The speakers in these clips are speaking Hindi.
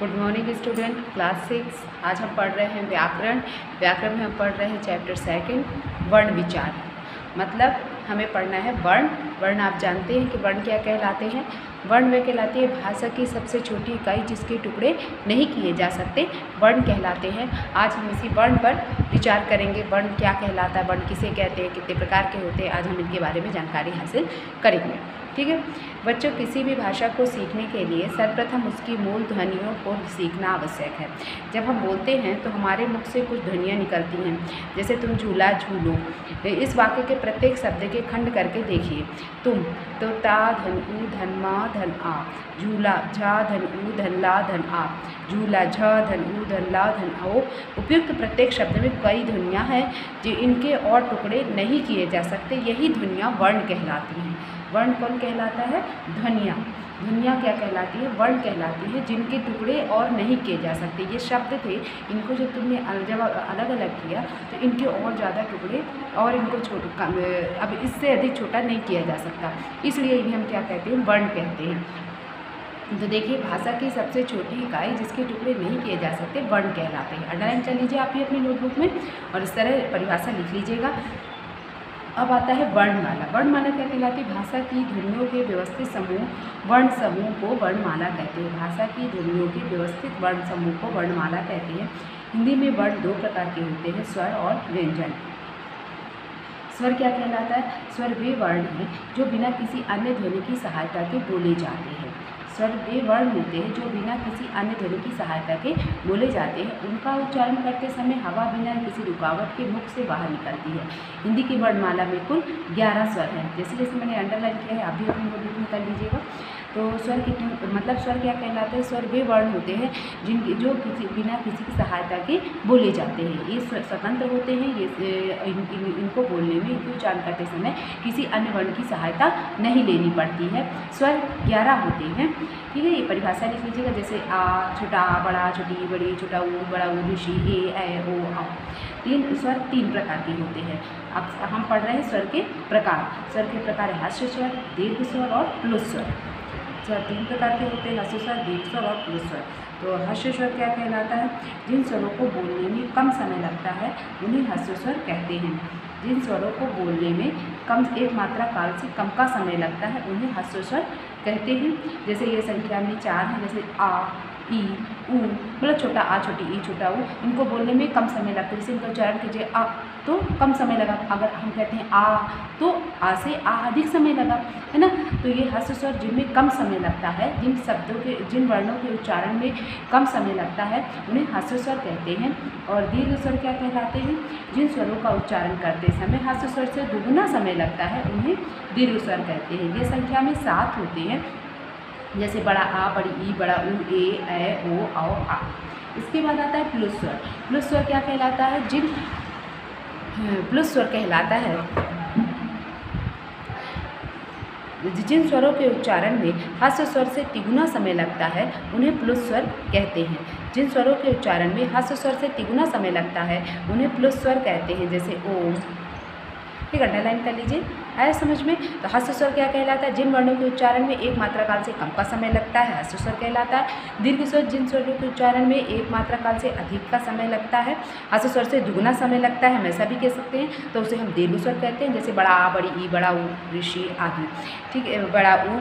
Good morning student, class 6। आज हम पढ़ रहे हैं व्याकरण। व्याकरण में हम पढ़ रहे हैं चैप्टर 2 वर्ण विचार। मतलब हमें पढ़ना है वर्ण। वर्ण आप जानते हैं कि वर्ण क्या कहलाते हैं। वर्ण वे कहलाती है भाषा की सबसे छोटी इकाई जिसके टुकड़े नहीं किए जा सकते, वर्ण कहलाते हैं। आज हम इसी वर्ण पर विचार करेंगे। वर्ण क्या कहलाता है, वर्ण किसे कहते हैं, कितने प्रकार के होते हैं, आज हम इनके बारे में जानकारी हासिल करेंगे। ठीक है बच्चों, किसी भी भाषा को सीखने के लिए सर्वप्रथम उसकी मूल ध्वनियों को सीखना आवश्यक है। जब हम बोलते हैं तो हमारे मुख से कुछ ध्वनियाँ निकलती हैं, जैसे तुम झूला झूलो। इस वाक्य के प्रत्येक शब्द के खंड करके देखिए। तुम तो ता धन ऊ धन मा धन आ, झूला झा धन ऊ धन ला धन आ, झूला झ धन ऊ धन ला धन आओ। उपयुक्त प्रत्येक शब्द में कई ध्वनियाँ हैं जो इनके और टुकड़े नहीं किए जा सकते। यही ध्वनियाँ वर्ण कहलाती हैं। वर्ण कौन कहलाता है? ध्वनियाँ। ध्वनियाँ क्या कहलाती है? वर्ण कहलाती है, जिनके टुकड़े और नहीं किए जा सकते। ये शब्द थे, इनको जब तुमने जब अलग अलग किया तो इनके और ज़्यादा टुकड़े और इनको अब इससे अधिक छोटा नहीं किया जा सकता, इसलिए इन्हें हम क्या कहते हैं? वर्ण कहते हैं। तो देखिए, भाषा की सबसे छोटी इकाई जिसके टुकड़े नहीं किए जा सकते वर्ण कहलाते हैं। अंडरलाइन कर लीजिए आप ही अपनी नोटबुक में और इस तरह परिभाषा लिख लीजिएगा। अब आता है वर्णमाला। वर्णमाला क्या कहलाती है? भाषा की ध्वनियों के व्यवस्थित समूह वर्ण समूह को वर्णमाला कहते हैं। भाषा की ध्वनियों के व्यवस्थित वर्ण समूह को वर्णमाला कहते हैं। हिंदी में वर्ण दो प्रकार के होते हैं, स्वर और व्यंजन। स्वर क्या कहलाता है? स्वर वे वर्ण हैं जो बिना किसी अन्य ध्वनि की सहायता के बोले जाते हैं। स्वर वे वर्ण होते हैं जो बिना किसी अन्य ध्वनि की सहायता के बोले जाते हैं। उनका उच्चारण करते समय हवा बिना किसी रुकावट के मुख से बाहर निकलती है। हिंदी की वर्णमाला में कुल 11 स्वर हैं। जैसे जैसे मैंने अंडरलाइन किया है, आप भी अपनी नोटबुक में कर लीजिएगा। तो स्वर कितने, मतलब स्वर क्या कहलाते हैं? स्वर वे वर्ण होते हैं जो बिना किसी की सहायता के बोले जाते हैं। ये स्वतंत्र होते हैं। ये इनको बोलने में, इनको उच्चारण करते समय किसी अन्य वर्ण की सहायता नहीं लेनी पड़ती है। स्वर 11 होते हैं। ठीक है, ये परिभाषा लिख लीजिएगा। जैसे आ, छोटा आ, बड़ा, छोटी, बड़ी, छोटा ऊ, बड़ा ऊ, ऋषि, ए ओ आ। स्वर 3 प्रकार के होते हैं। अब हम पढ़ रहे हैं स्वर के प्रकार। स्वर के प्रकार है ह्रस्व स्वर, दीर्घ स्वर और प्लुत स्वर। स्वर 3 प्रकार के होते हैं, ह्रस्व स्वर, दीर्घ स्वर और प्लुत स्वर। तो ह्रस्व स्वर क्या कहलाता है? जिन स्वरों को बोलने में कम समय लगता है उन्हें ह्रस्व स्वर कहते हैं। जिन स्वरों को बोलने में कम एक मात्रा काल से कम का समय लगता है उन्हें ह्रस्व स्वर कहते हैं। जैसे ये संख्या में 4 हैं, जैसे आ, ई, ऊ, मतलब छोटा आ, छोटी ई, छोटा ऊ। इनको बोलने में कम समय लगता है। जैसे इनका उच्चारण कीजिए आ, तो कम समय लगा। अगर हम कहते हैं आ, तो आ से आ अधिक समय लगा, है ना। तो ये ह्रस्व स्वर जिनमें कम समय लगता है, जिन शब्दों के, जिन वर्णों के उच्चारण में कम समय लगता है उन्हें ह्रस्व स्वर कहते हैं। और दीर्घ स्वर क्या कहलाते हैं? जिन स्वरों का उच्चारण करते समय ह्रस्व स्वर से दुगुना समय लगता है उन्हें दीर्घ स्वर कहते हैं। ये संख्या में 7 होते हैं, जैसे बड़ा आ, बड़ी ई, बड़ा ऊ, ए ओ आओ आ। इसके बाद आता है प्लुत स्वर। प्लुत स्वर क्या कहलाता है? प्लुत स्वर कहलाता है जिन स्वरों के उच्चारण में ह्रस्व स्वर से तिगुना समय लगता है उन्हें प्लुत स्वर कहते हैं। जिन स्वरों के उच्चारण में ह्रस्व स्वर से तिगुना समय लगता है उन्हें प्लुत स्वर कहते हैं, जैसे ओम। ठीक है, अंडरलाइन कर लीजिए। आया समझ में? तो ह्रस्व स्वर क्या कहलाता है? जिन वर्णों के उच्चारण में एक मात्रा काल से कम का समय लगता है, ह्रस्व स्वर कहलाता है। दीर्घ स्वर जिन स्वरों के उच्चारण में एक मात्रा काल से अधिक का समय लगता है, ह्रस्व स्वर से दुगुना समय लगता है, हम ऐसा भी कह सकते हैं, तो उसे हम दीर्घ स्वर कहते हैं। जैसे बड़ा आ, बड़ी ई, बड़ा ऊ, ऋषि आदि। ठीक है, बड़ा ऊ,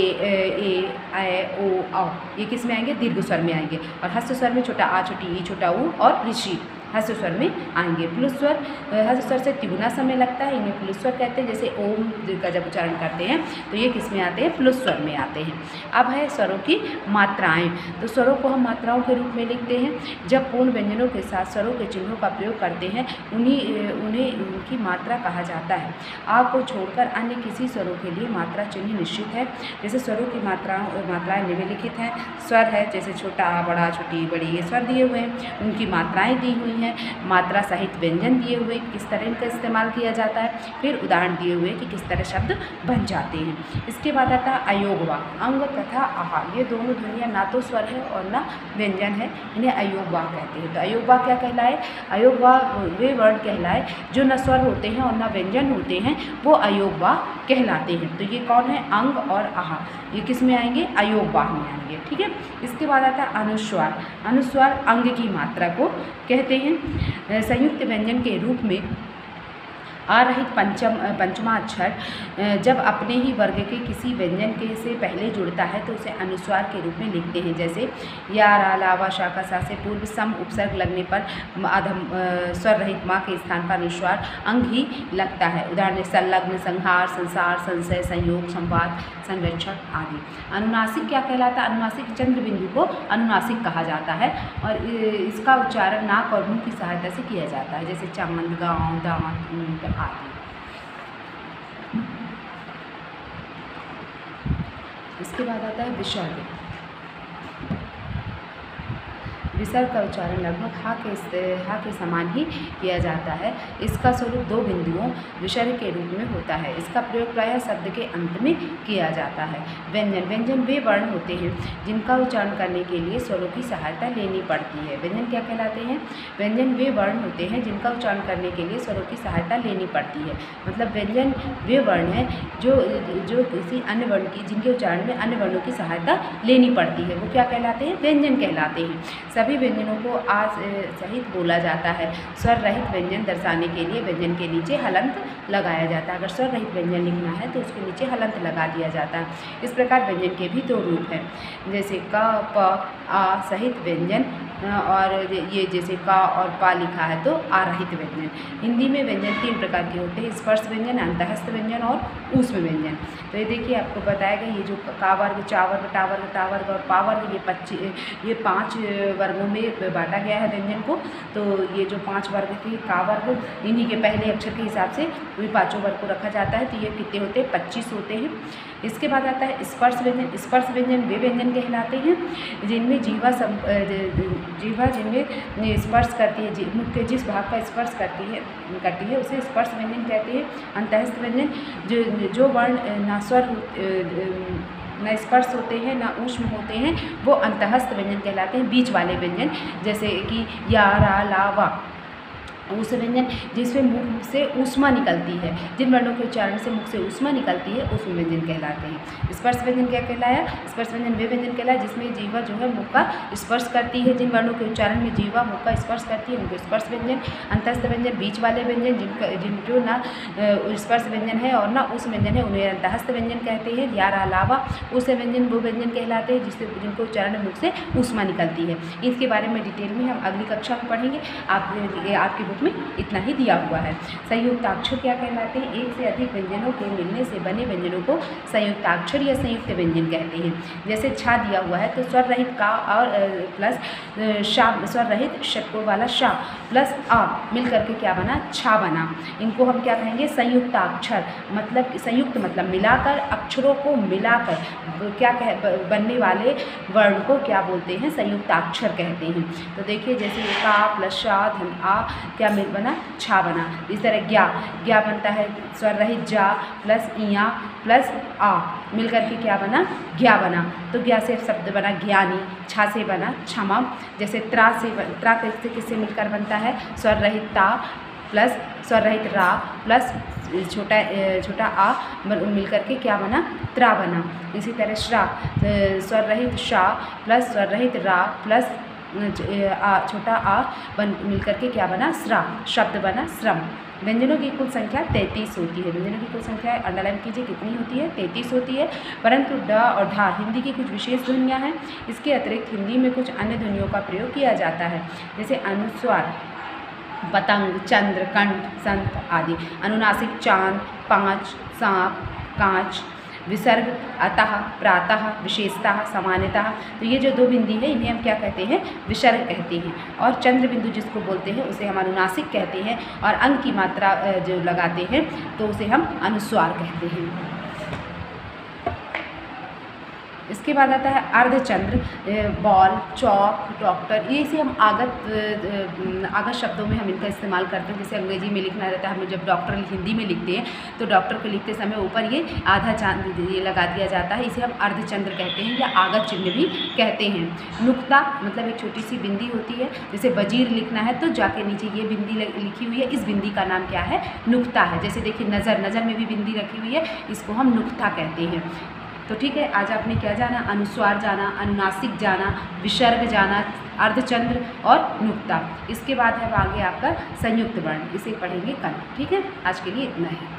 ए ओ आओ, ये किस में आएंगे? दीर्घ स्वर में आएंगे। और ह्रस्व स्वर में छोटा आ, छोटी ई, छोटा ऊ और ऋषि ह्रस्व स्वर में आएंगे। प्लुत स्वर ह्रस्व स्वर से तिगुना समय लगता है, इन्हें प्लुत स्वर कहते हैं। जैसे ओम का जब उच्चारण करते हैं तो ये किस में आते हैं? प्लुत स्वर में आते हैं। अब है स्वरों की मात्राएं। तो स्वरों को हम मात्राओं के रूप में लिखते हैं। जब पूर्ण व्यंजनों के साथ स्वरों के चिन्हों का प्रयोग करते हैं उन्हें उनकी मात्रा कहा जाता है। आ को छोड़कर अन्य किसी स्वरों के लिए मात्रा चिन्ह निश्चित है। जैसे स्वरों की मात्राएं निम्नलिखित हैं। स्वर है, जैसे छोटा आ, बड़ा, छोटी, बड़ी, ये स्वर दिए हुए हैं, उनकी मात्राएँ दी हुई हैं। हैं, मात्रा सहित व्यंजन दिए हुए किस तरह इनका इस्तेमाल किया जाता है, फिर उदाहरण दिए हुए कि किस तरह शब्द बन जाते हैं। इसके बाद आता है अयोगवा। अंग तथा आहा ये दोनों ध्वनियाँ ना तो स्वर है और ना व्यंजन है, इन्हें अयोगवा कहते हैं। तो अयोगवा क्या कहलाए? अयोगवा वे वर्ण कहलाए जो न स्वर होते हैं और न व्यंजन होते हैं, वो अयोगवा कहलाते हैं। तो ये कौन है? अंग और आहा, ये किस में आएंगे? अयोगवा में आएंगे। ठीक है। इसके बाद आता है अनुस्वार। अनुस्वार अंग की मात्रा को कहते हैं। संयुक्त व्यंजन के रूप में आ रहित पंचमा अक्षर जब अपने ही वर्ग के किसी व्यंजन के से पहले जुड़ता है तो उसे अनुस्वार के रूप में लिखते हैं। जैसे या, रा, ला, वा, शा का सा से पूर्व सम उपसर्ग लगने पर अधम स्वर रहित माँ के स्थान पर अनुस्वार अंग ही लगता है। उदाहरण संलग्न, संहार, संसार, संशय, संयोग, संवाद, संरक्षण आदि। अनुनासिक क्या कहलाता है? अनुनासिक चंद्र बिंदु को अनुनासिक कहा जाता है और इसका उच्चारण नाक और मुंह की सहायता से किया जाता है। जैसे चांद, गाँव, दांत आदि। इसके बाद आता है विसर्ग। विसर्ग का उच्चारण लगभग हा के समान ही किया जाता है। इसका स्वरूप दो बिंदुओं विसर्ग के रूप में होता है। इसका प्रयोग प्रायः शब्द के अंत में किया जाता है। व्यंजन। व्यंजन वे वर्ण होते हैं जिनका उच्चारण करने के लिए स्वरों की सहायता लेनी पड़ती है। व्यंजन क्या कहलाते हैं? व्यंजन वे वर्ण होते हैं जिनका उच्चारण करने के लिए स्वरों की सहायता लेनी पड़ती है। मतलब व्यंजन वे वर्ण हैं जो किसी अन्य वर्ण की जिनके उच्चारण में अन्य वर्णों की सहायता लेनी पड़ती है, वो क्या कहलाते हैं? व्यंजन कहलाते हैं। सभी व्यंजनों को आ सहित बोला जाता है। स्वर रहित व्यंजन दर्शाने के लिए व्यंजन के नीचे हलंत लगाया जाता है। अगर स्वर रहित व्यंजन लिखना है तो उसके नीचे हलंत लगा दिया जाता है। इस प्रकार व्यंजन के भी दो रूप हैं, जैसे क, प, आ सहित व्यंजन और ये जैसे का और पा लिखा है तो आ रहित व्यंजन। हिंदी में व्यंजन तीन प्रकार के होते हैं, स्पर्श व्यंजन, अंतःस्थ व्यंजन और ऊष्म व्यंजन। तो ये देखिए आपको बताया गया, ये जो का वर्ग, चा वर्ग, टा वर्ग, ता वर्ग और पा वर्ग, ये 5 वर्गों में बांटा गया है व्यंजन को। तो ये जो 5 वर्ग के का वर्ग, इन्हीं के पहले अक्षर के हिसाब से वही पाँचों वर्ग को रखा जाता है। तो ये कितने होते हैं? 25 होते हैं। इसके बाद आता है स्पर्श व्यंजन। स्पर्श व्यंजन वे व्यंजन कहलाते हैं जिनमें जीवा जिनमें स्पर्श करती है, मुख के जिस भाग का स्पर्श करती है उसे स्पर्श व्यंजन कहते हैं। अंतःस्थ व्यंजन जो वर्ण ना स्वर न स्पर्श होते हैं ना ऊष्म होते हैं, वो अंतःस्थ व्यंजन कहलाते हैं। बीच वाले व्यंजन जैसे कि या, रा, ला, वा। ऊष्म व्यंजन जिसमें मुख से ऊष्मा निकलती है, जिन वर्णों के उच्चारण से मुख से ऊष्मा निकलती है, ऊष्म व्यंजन कहलाते हैं। स्पर्श व्यंजन क्या कहलाया? स्पर्श व्यंजन वे व्यंजन कहलाया जिसमें जीवा जो है मुख का स्पर्श करती है। जिन वर्णों के उच्चारण में जीवा मुख का स्पर्श करती है उनको स्पर्श व्यंजन। अंतःस्थ व्यंजन बीच वाले व्यंजन जिनको ना स्पर्श व्यंजन है और ना ऊष्म व्यंजन है, उन्हें अंतःस्थ व्यंजन कहते हैं। या, रा, ला, वा। ऊष्म व्यंजन वो व्यंजन कहलाते हैं जिनको उच्चारण मुख से ऊष्मा निकलती है। इसके बारे में डिटेल में हम अगली कक्षा में पढ़ेंगे। आपकी बुक में इतना ही दिया हुआ है। संयुक्ताक्षर क्या कहलाते हैं? एक से अधिक व्यंजनों के मिलने से बने व्यंजनों को संयुक्ताक्षर या संयुक्त व्यंजन कहते हैं। जैसे छा दिया हुआ है तो स्वर रहित का और प्लस शा, स्वर रहित षटकों वाला शा प्लस आ मिल करके क्या बना? छा बना। इनको हम क्या कहेंगे? संयुक्ताक्षर। मतलब संयुक्त मतलब मिलाकर, अक्षरों को मिलाकर क्या बनने वाले वर्ण को क्या बोलते हैं? संयुक्ताक्षर कहते हैं। तो देखिए जैसे का प्लस शा धन आ क्या मिल बना? छा बना। इस तरह ज्ञा बनता है स्वर रहित जा प्लस इया प्लस आ मिलकर के क्या बना? ज्ञा बना। तो ज्ञा से शब्द बना ज्ञानी, छा से बना क्षमा। जैसे त्रा किससे मिलकर बनता है? स्वर रहित ता प्लस स्वर रहित रा प्लस छोटा आ मिलकर के क्या बना? त्रा बना। इसी तरह श्रा स्वर रहित शा प्लस स्वर रहित रा प्लस छोटा आ मिलकर के क्या बना? श्रा, शब्द बना श्रम। व्यंजनों की कुल संख्या 33 होती है। व्यंजनों की कुल संख्या अंडरलाइन कीजिए कितनी होती है? 33 होती है। परंतु ड और धा हिंदी की कुछ विशेष ध्वनियाँ हैं। इसके अतिरिक्त हिंदी में कुछ अन्य ध्वनियों का प्रयोग किया जाता है, जैसे अनुस्वार, पतंग, चंद्र, कंठ, संत आदि। अनुनासिक चांद, पाँच, सांप, कांच। विसर्ग अतः, प्रातः, विशेषतः, सामान्यतः। तो ये जो दो बिंदी है इन्हें हम क्या कहते हैं? विसर्ग कहते हैं। और चंद्र बिंदु जिसको बोलते हैं उसे हम अनुनासिक कहते हैं। और अंक की मात्रा जो लगाते हैं तो उसे हम अनुस्वार कहते हैं। इसके बाद आता है अर्धचंद्र, बॉल, चौक, डॉक्टर, ये से हम आगत शब्दों में हम इनका इस्तेमाल करते हैं। जैसे अंग्रेजी में लिखना रहता है, हम जब डॉक्टर हिंदी में लिखते हैं तो डॉक्टर को लिखते समय ऊपर ये आधा चांद ये लगा दिया जाता है, इसे हम अर्धचंद्र कहते हैं या आगत चिन्ह भी कहते हैं। नुक्ता मतलब एक छोटी सी बिंदी होती है, जैसे वजीर लिखना है तो जाके नीचे ये बिंदी लिखी हुई है, इस बिंदी का नाम क्या है? नुक्ता है। जैसे देखिए नज़र, नज़र में भी बिंदी रखी हुई है, इसको हम नुक्ता कहते हैं। तो ठीक है, आज आपने क्या जाना? अनुस्वार जाना, अनुनासिक जाना, विसर्ग जाना, अर्धचंद्र और नुक्ता। इसके बाद है आगे आपका संयुक्त वर्ण, इसे पढ़ेंगे कल। ठीक है, आज के लिए इतना ही।